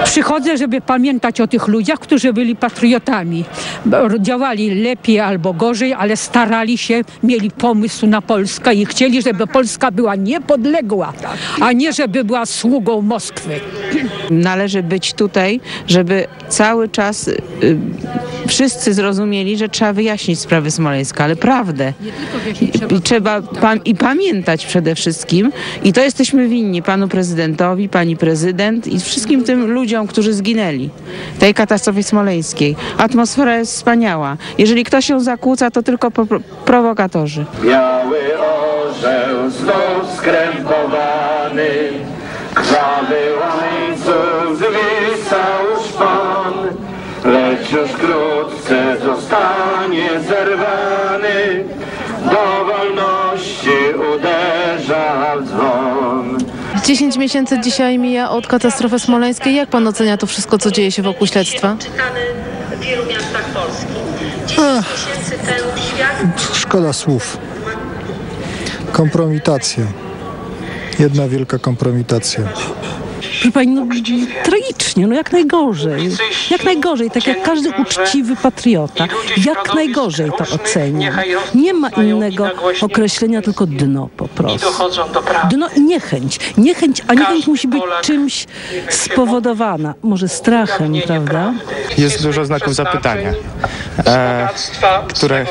Przychodzę, żeby pamiętać o tych ludziach, którzy byli patriotami. Działali lepiej albo gorzej, ale starali się, mieli pomysł na Polskę i chcieli, żeby Polska była niepodległa, a nie żeby była sługą Moskwy. Należy być tutaj, żeby cały czas wszyscy zrozumieli, że trzeba wyjaśnić sprawę Smoleńska, ale prawdę. I trzeba pamiętać przede wszystkim. I to jesteśmy winni panu prezydentowi, pani prezydent i wszystkim tym ludziom, którzy zginęli w tej katastrofie smoleńskiej. Atmosfera jest wspaniała. Jeżeli ktoś ją zakłóca, to tylko prowokatorzy. Biały orzeł znów skrępowany, krwawy łańcuch zwisał szpon, lecz już wkrótce zostanie zerwany, do wolności uderza w dzwon. 10 miesięcy dzisiaj mija od katastrofy smoleńskiej. Jak pan ocenia to wszystko, co dzieje się wokół śledztwa? W wielu miastach Polski. 10 miesięcy temu świat... Szkoda słów. Kompromitacja. Jedna wielka kompromitacja. Proszę pani, no tragicznie, no jak najgorzej. Jak najgorzej, tak jak każdy uczciwy patriota. Jak najgorzej to ocenia. Nie ma innego określenia, tylko dno po prostu. Dno i niechęć. A niechęć musi być czymś spowodowana. Może strachem, prawda? Jest dużo znaków zapytania, które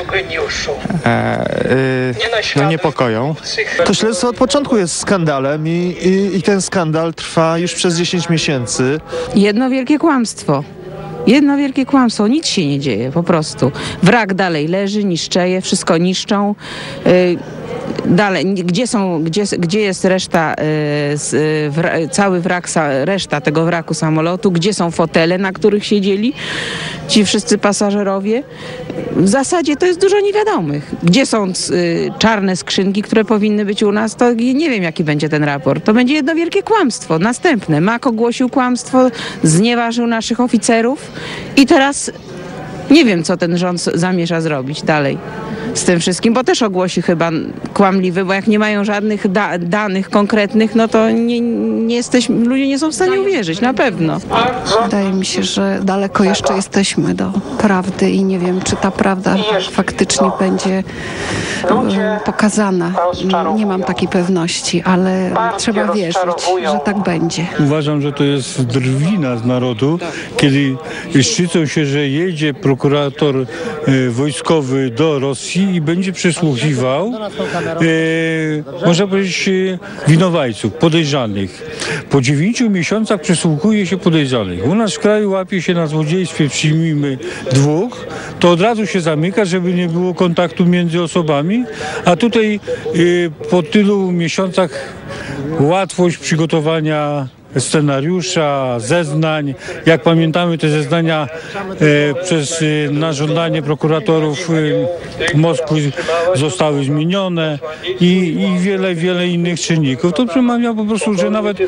niepokoją. To śledztwo od początku jest skandalem i ten skandal trwa już przez 10 miesięcy. Jedno wielkie kłamstwo. Jedno wielkie kłamstwo. Nic się nie dzieje, po prostu. Wrak dalej leży, niszczeje, wszystko niszczą. Dalej, gdzie jest reszta, cały wrak, reszta tego wraku samolotu? Gdzie są fotele, na których siedzieli ci wszyscy pasażerowie? W zasadzie to jest dużo niewiadomych. Gdzie są czarne skrzynki, które powinny być u nas? To nie wiem, jaki będzie ten raport. To będzie jedno wielkie kłamstwo. Następne. Mak ogłosił kłamstwo, znieważył naszych oficerów i teraz nie wiem, co ten rząd zamierza zrobić dalej z tym wszystkim, bo też ogłosi chyba kłamliwy, bo jak nie mają żadnych danych konkretnych, no to ludzie nie są w stanie uwierzyć, na pewno. Wydaje mi się, że daleko jeszcze jesteśmy do prawdy i nie wiem, czy ta prawda faktycznie będzie pokazana. Nie mam takiej pewności, ale trzeba wierzyć, że tak będzie. Uważam, że to jest drwina z narodu, kiedy szczycą się, że jedzie prokurator wojskowy do Rosji i będzie przesłuchiwał, można powiedzieć, winowajców, podejrzanych. Po 9 miesiącach przesłuchuje się podejrzanych. U nas w kraju łapie się na złodziejstwie, przyjmijmy 2, to od razu się zamyka, żeby nie było kontaktu między osobami, a tutaj po tylu miesiącach łatwość przygotowania scenariusza, zeznań. Jak pamiętamy, te zeznania na żądanie prokuratorów Moskwy zostały zmienione i wiele innych czynników. To przemawia po prostu, że nawet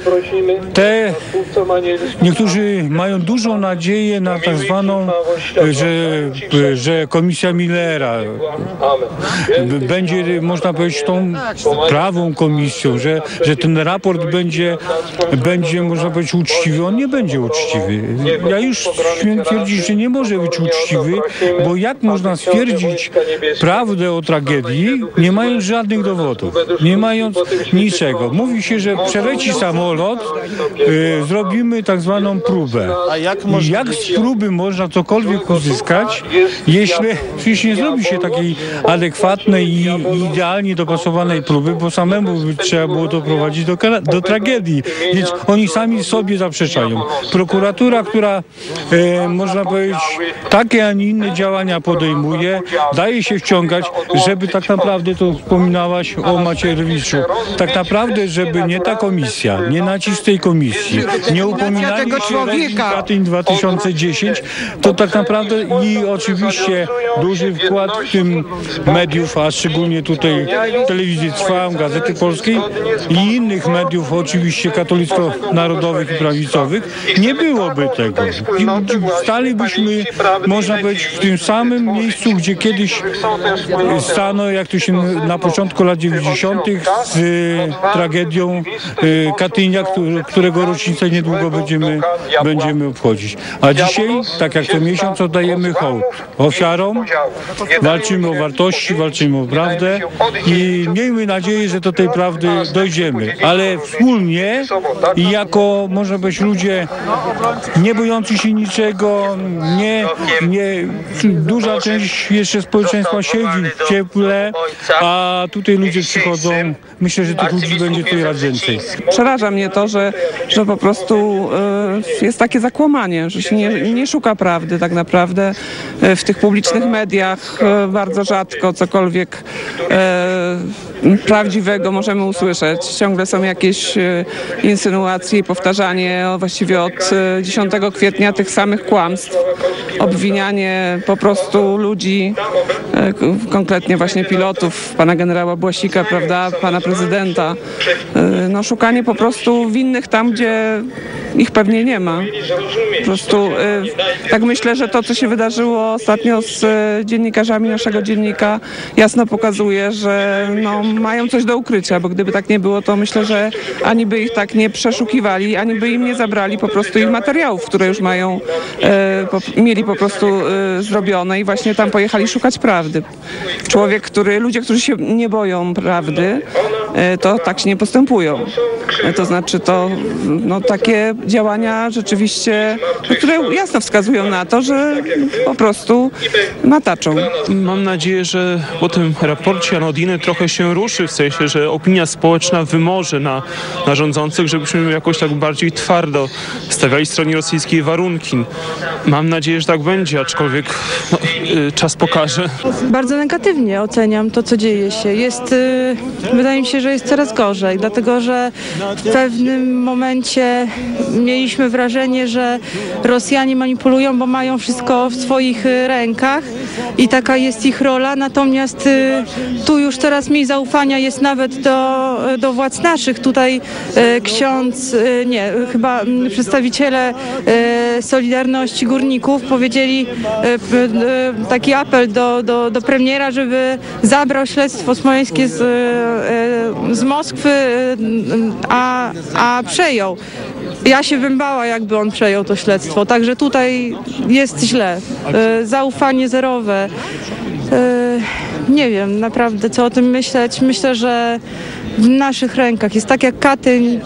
niektórzy mają dużą nadzieję na tak zwaną, że komisja Millera będzie, można powiedzieć, tą prawą komisją, że ten raport będzie, można powiedzieć, uczciwy. On nie będzie uczciwy. Ja już śmiem twierdzić, że nie może być uczciwy, bo jak można stwierdzić prawdę o tragedii, nie mając żadnych dowodów, nie mając niczego. Mówi się, że przeleci samolot, zrobimy tak zwaną próbę. A jak z próby można cokolwiek uzyskać, jeśli przecież nie zrobi się takiej adekwatnej i idealnie dopasowanej próby, bo samemu by trzeba było doprowadzić do tragedii. Więc oni sami sobie zaprzeczają. Prokuratura, która można powiedzieć takie, a nie inne działania podejmuje, daje się wciągać, żeby tak naprawdę, to wspominałaś o Macierewiczu, tak naprawdę, żeby nie ta komisja, nie nacisk tej komisji, nie upominanie się Katyń 2010, to tak naprawdę i oczywiście duży wkład w tym mediów, a szczególnie tutaj Telewizji Trwam, Gazety Polskiej i innych mediów, oczywiście narodowych i prawicowych, nie byłoby tego. Stalibyśmy, można powiedzieć, w tym samym miejscu, gdzie kiedyś stano, jak to się na początku lat 90. z tragedią Katynia, którego rocznicę niedługo będziemy obchodzić. A dzisiaj, tak jak co miesiąc, oddajemy hołd ofiarom, walczymy o wartości, walczymy o prawdę i miejmy nadzieję, że do tej prawdy dojdziemy. Ale wspólnie i jako, można być, ludzie nie bojący się niczego, duża część jeszcze społeczeństwa siedzi w cieple, a tutaj ludzie przychodzą. Myślę, że tych ludzi będzie tutaj raz więcej. Przeraża mnie to, że po prostu jest takie zakłamanie, że się nie szuka prawdy tak naprawdę. W tych publicznych mediach bardzo rzadko cokolwiek prawdziwego możemy usłyszeć. Ciągle są jakieś insynuacje i powtarzanie właściwie od 10 kwietnia tych samych kłamstw. Obwinianie po prostu ludzi, konkretnie właśnie pilotów, pana generała Błasika, prawda, pana prezydenta. No, szukanie po prostu winnych tam, gdzie ich pewnie nie ma. Po prostu tak myślę, że to, co się wydarzyło ostatnio z dziennikarzami naszego dziennika, jasno pokazuje, że no, mają coś do ukrycia, bo gdyby tak nie było, to myślę, że ani by ich tak nie przeszukiwali, ani by im nie zabrali po prostu ich materiałów, które już mieli po prostu zrobione i właśnie tam pojechali szukać prawdy. Ludzie, którzy się nie boją prawdy, to tak się nie postępują. To znaczy takie działania rzeczywiście, które jasno wskazują na to, że po prostu mataczą. Mam nadzieję, że po tym raporcie Anodiny trochę się ruszy, w sensie, że opinia społeczna wymoże na rządzących, żebyśmy jakoś tak bardziej twardo stawiali stronie rosyjskiej warunki. Mam nadzieję, że tak będzie, aczkolwiek czas pokaże. Bardzo negatywnie oceniam to, co dzieje się. Wydaje mi się, że jest coraz gorzej, dlatego że w pewnym momencie mieliśmy wrażenie, że Rosjanie manipulują, bo mają wszystko w swoich rękach i taka jest ich rola, natomiast tu już coraz mniej zaufania jest nawet do władz naszych. Tutaj chyba przedstawiciele Solidarności Górników powiedzieli taki apel do premiera, żeby zabrał śledztwo smoleńskie z Moskwy, a przejął. Ja się bym bała, jakby on przejął to śledztwo. Także tutaj jest źle. Zaufanie zerowe. Nie wiem naprawdę, co o tym myśleć. Myślę, że w naszych rękach jest tak jak Katyń.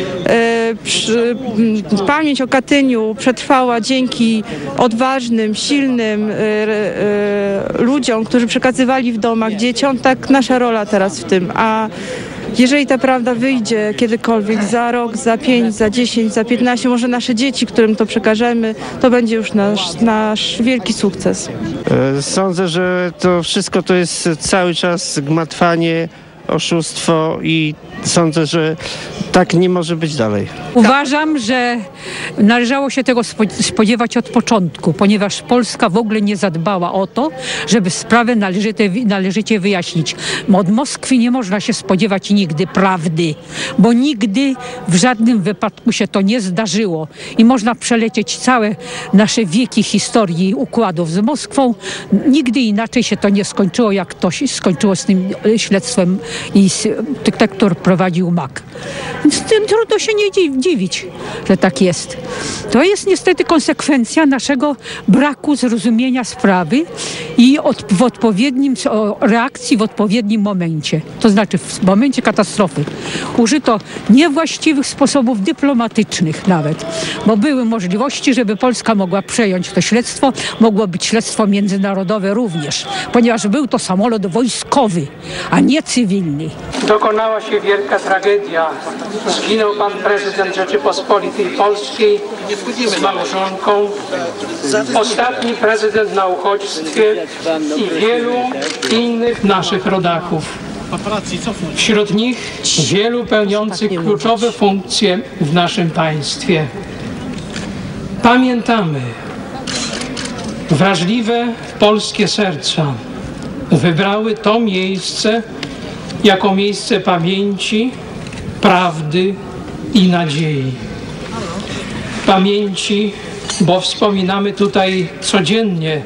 Pamięć o Katyniu przetrwała dzięki odważnym, silnym ludziom, którzy przekazywali w domach dzieciom. Tak nasza rola teraz w tym. A jeżeli ta prawda wyjdzie kiedykolwiek, za rok, za 5, za 10, za 15, może nasze dzieci, którym to przekażemy, to będzie już nasz wielki sukces. Sądzę, że to wszystko to jest cały czas gmatwanie, oszustwo i sądzę, że tak nie może być dalej. Uważam, że należało się tego spodziewać od początku, ponieważ Polska w ogóle nie zadbała o to, żeby sprawę należycie wyjaśnić. Od Moskwy nie można się spodziewać nigdy prawdy, bo nigdy w żadnym wypadku się to nie zdarzyło. I można przelecieć całe nasze wieki historii układów z Moskwą. Nigdy inaczej się to nie skończyło, jak to się skończyło z tym śledztwem i który prowadził Mak. Więc trudno się nie dziwić, że tak jest. To jest niestety konsekwencja naszego braku zrozumienia sprawy i reakcji w odpowiednim momencie. To znaczy w momencie katastrofy. Użyto niewłaściwych sposobów dyplomatycznych nawet, bo były możliwości, żeby Polska mogła przejąć to śledztwo. Mogło być śledztwo międzynarodowe również, ponieważ był to samolot wojskowy, a nie cywilny. Dokonała się wielka tragedia. Zginął pan prezydent Rzeczypospolitej Polskiej z małżonką, ostatni prezydent na uchodźstwie i wielu innych naszych rodaków. Wśród nich wielu pełniących kluczowe funkcje w naszym państwie. Pamiętamy, wrażliwe polskie serca wybrały to miejsce jako miejsce pamięci, prawdy i nadziei. pamięci, bo wspominamy tutaj codziennie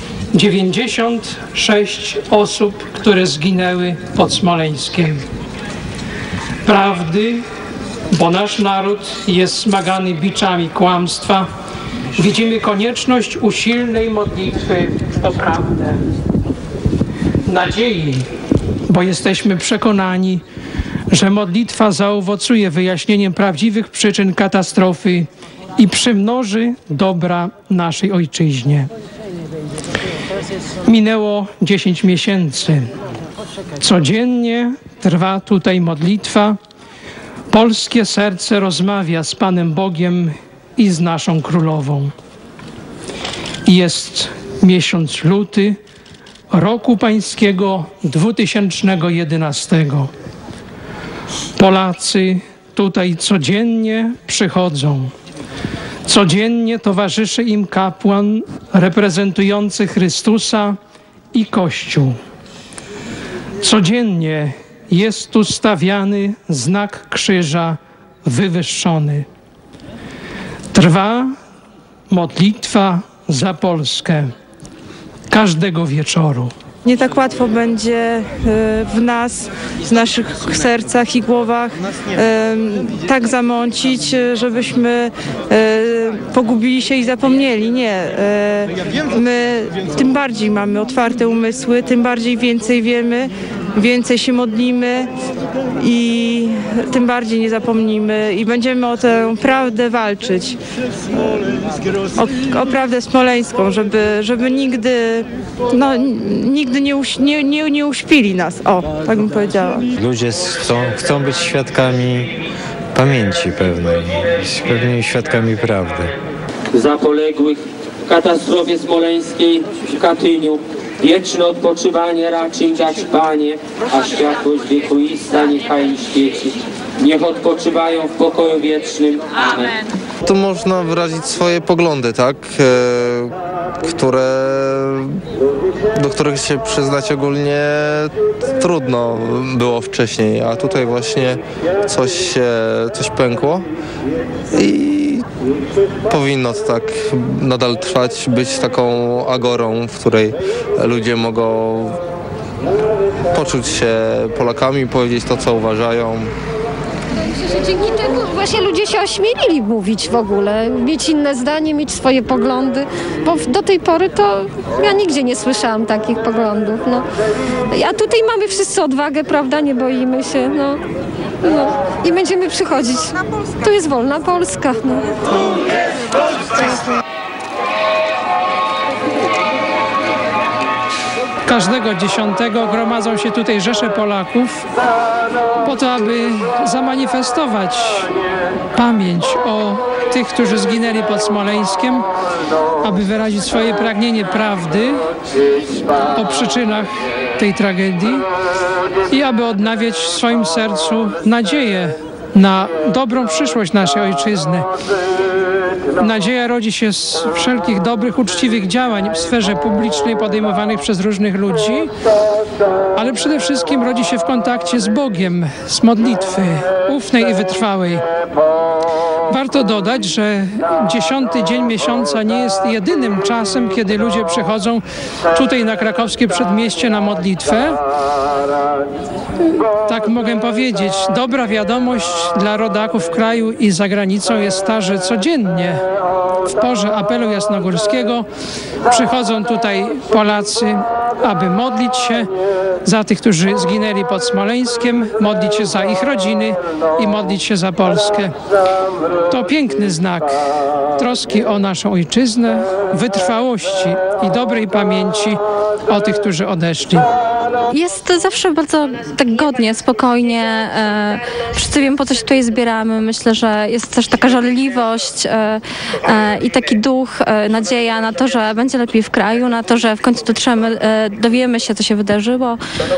96 osób, które zginęły pod Smoleńskiem. Prawdy, bo nasz naród jest smagany biczami kłamstwa, widzimy konieczność usilnej modlitwy o prawdę. Nadziei, bo jesteśmy przekonani, że modlitwa zaowocuje wyjaśnieniem prawdziwych przyczyn katastrofy i przymnoży dobra naszej ojczyźnie. Minęło 10 miesięcy. Codziennie trwa tutaj modlitwa. Polskie serce rozmawia z Panem Bogiem i z naszą królową. Jest miesiąc luty roku pańskiego 2011. Polacy tutaj codziennie przychodzą. Codziennie towarzyszy im kapłan reprezentujący Chrystusa i Kościół. Codziennie jest tu stawiany znak krzyża wywyższony. Trwa modlitwa za Polskę każdego wieczoru. Nie tak łatwo będzie w nas, w naszych sercach i głowach tak zamącić, żebyśmy pogubili się i zapomnieli. Nie. My tym bardziej mamy otwarte umysły, tym bardziej więcej wiemy, więcej się modlimy i tym bardziej nie zapomnimy i będziemy o tę prawdę walczyć. O prawdę smoleńską, żeby nigdy nie uśpili nas. O, tak bym powiedziała. Ludzie chcą być świadkami pamięci pewnej świadkami prawdy. Za poległych w katastrofie smoleńskiej w Katyniu wieczne odpoczywanie racz im dać, Panie, a światłość wiekuista niechaj im świeci. Niech odpoczywają w pokoju wiecznym. Amen. Tu można wyrazić swoje poglądy, tak? Do których się przyznać ogólnie trudno było wcześniej, a tutaj właśnie coś pękło i powinno to tak nadal trwać, być taką agorą, w której ludzie mogą poczuć się Polakami, powiedzieć to, co uważają. Myślę, że dzięki temu właśnie ludzie się ośmielili mówić w ogóle, mieć inne zdanie, mieć swoje poglądy, bo do tej pory to ja nigdzie nie słyszałam takich poglądów. No. A tutaj mamy wszyscy odwagę, prawda, nie boimy się, no. I będziemy przychodzić. Tu jest wolna Polska. No. Każdego 10 gromadzą się tutaj rzesze Polaków po to, aby zamanifestować pamięć o tych, którzy zginęli pod Smoleńskiem, aby wyrazić swoje pragnienie prawdy o przyczynach tej tragedii i aby odnawiać w swoim sercu nadzieję na dobrą przyszłość naszej ojczyzny. Nadzieja rodzi się z wszelkich dobrych, uczciwych działań w sferze publicznej podejmowanych przez różnych ludzi, ale przede wszystkim rodzi się w kontakcie z Bogiem, z modlitwy ufnej i wytrwałej. Warto dodać, że 10. dzień miesiąca nie jest jedynym czasem, kiedy ludzie przychodzą tutaj na krakowskie przedmieście na modlitwę. Tak mogę powiedzieć, dobra wiadomość dla rodaków w kraju i za granicą jest ta, że codziennie w porze apelu jasnogórskiego przychodzą tutaj Polacy, aby modlić się za tych, którzy zginęli pod Smoleńskiem, modlić się za ich rodziny i modlić się za Polskę. To piękny znak troski o naszą ojczyznę, wytrwałości i dobrej pamięci o tych, którzy odeszli. Jest zawsze bardzo tak godnie, spokojnie. Wszyscy wiemy, po co się tutaj zbieramy. Myślę, że jest też taka żarliwość i taki duch, nadzieja na to, że będzie lepiej w kraju, na to, że w końcu dotrzemy, dowiemy się, co się wydarzyło,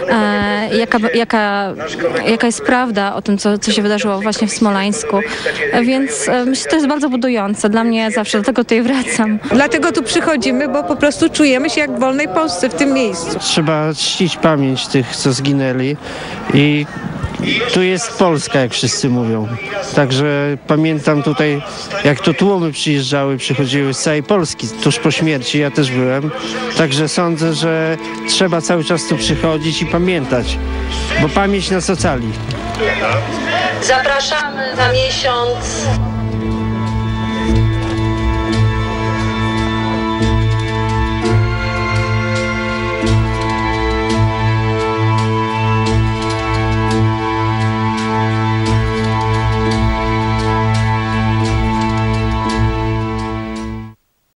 jaka jest prawda o tym, co się wydarzyło właśnie w Smoleńsku. Więc myślę, że to jest bardzo budujące. Dla mnie zawsze do tego tutaj wracam. Dlatego tu przychodzimy, bo po prostu czujemy się jak w wolnej Polsce w tym miejscu. Trzeba czcić pamięć tych, co zginęli i tu jest Polska, jak wszyscy mówią. Także pamiętam tutaj, jak to tłumy przychodziły z całej Polski, tuż po śmierci, ja też byłem. Także sądzę, że trzeba cały czas tu przychodzić i pamiętać, bo pamięć nas ocali. Zapraszamy za miesiąc.